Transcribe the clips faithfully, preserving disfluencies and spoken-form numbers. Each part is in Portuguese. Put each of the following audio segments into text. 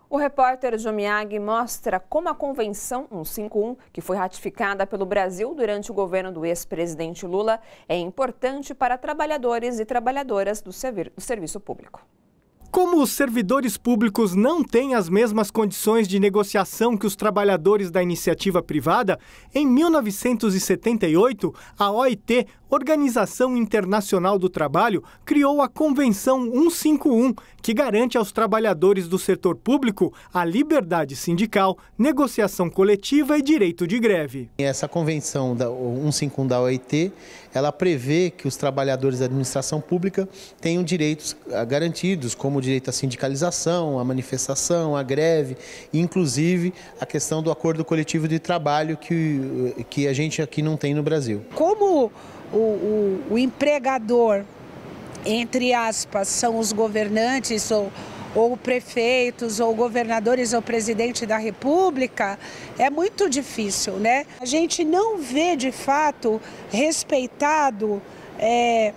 O repórter Jomiag mostra como a Convenção cento e cinquenta e um, que foi ratificada pelo Brasil durante o governo do ex-presidente Lula, é importante para trabalhadores e trabalhadoras do serviço público. Como os servidores públicos não têm as mesmas condições de negociação que os trabalhadores da iniciativa privada, em mil novecentos e setenta e oito, a O I T, Organização Internacional do Trabalho, criou a Convenção cento e cinquenta e um, que garante aos trabalhadores do setor público a liberdade sindical, negociação coletiva e direito de greve. Essa Convenção da cento e cinquenta e um da O I T, ela prevê que os trabalhadores da administração pública tenham direitos garantidos, como o direito à sindicalização, à manifestação, à greve, e inclusive a questão do acordo coletivo de trabalho que, que a gente aqui não tem no Brasil. Como o, o, o empregador, entre aspas, são os governantes ou, ou prefeitos, ou governadores, ou presidente da República, é muito difícil, né? A gente não vê, de fato, respeitado é,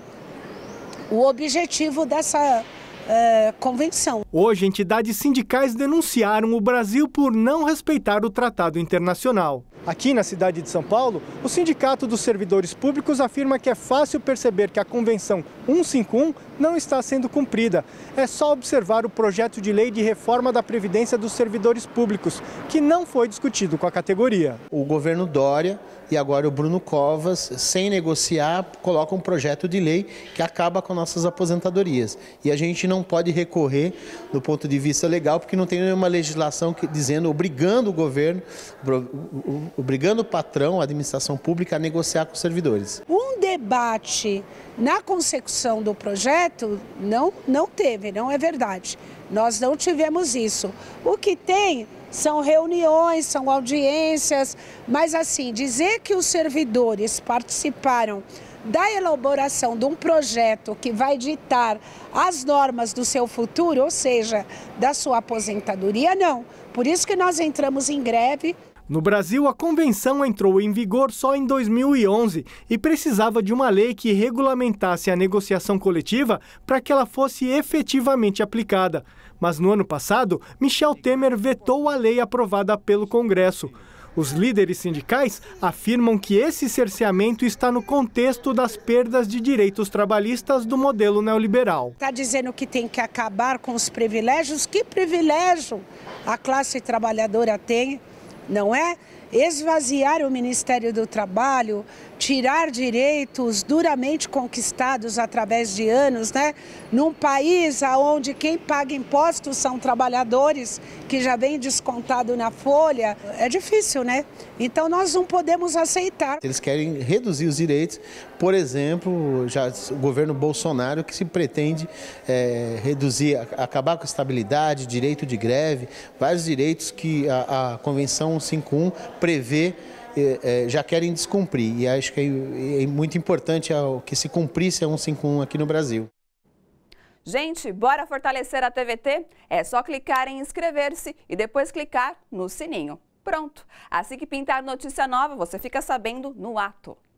o objetivo dessa é, convenção. Hoje, entidades sindicais denunciaram o Brasil por não respeitar o Tratado Internacional. Aqui na cidade de São Paulo, o Sindicato dos Servidores Públicos afirma que é fácil perceber que a Convenção cento e cinquenta e um não está sendo cumprida. É só observar o projeto de lei de reforma da Previdência dos Servidores Públicos, que não foi discutido com a categoria. O governo Dória e agora o Bruno Covas, sem negociar, colocam um projeto de lei que acaba com nossas aposentadorias. E a gente não pode recorrer do ponto de vista legal, porque não tem nenhuma legislação que, dizendo, obrigando o governo, obrigando o patrão, a administração pública, a negociar com os servidores. Um debate na consecução do projeto não, não teve, não é verdade. Nós não tivemos isso. O que tem são reuniões, são audiências, mas assim, dizer que os servidores participaram da elaboração de um projeto que vai ditar as normas do seu futuro, ou seja, da sua aposentadoria, não. Por isso que nós entramos em greve. No Brasil, a convenção entrou em vigor só em dois mil e onze e precisava de uma lei que regulamentasse a negociação coletiva para que ela fosse efetivamente aplicada. Mas no ano passado, Michel Temer vetou a lei aprovada pelo Congresso. Os líderes sindicais afirmam que esse cerceamento está no contexto das perdas de direitos trabalhistas do modelo neoliberal. Está dizendo que tem que acabar com os privilégios? Que privilégio a classe trabalhadora tem? Não é? Esvaziar o Ministério do Trabalho, tirar direitos duramente conquistados através de anos, né? Num país onde quem paga impostos são trabalhadores, que já vem descontado na folha, é difícil, né? Então nós não podemos aceitar. Eles querem reduzir os direitos, por exemplo, já o governo Bolsonaro, que se pretende é, reduzir, acabar com a estabilidade, direito de greve, vários direitos que a, a Convenção cento e cinquenta e um prevê, é, já querem descumprir. E acho que é, é muito importante que se cumprisse a cento e cinquenta e um aqui no Brasil. Gente, bora fortalecer a T V T? É só clicar em inscrever-se e depois clicar no sininho. Pronto! Assim que pintar notícia nova, você fica sabendo no ato.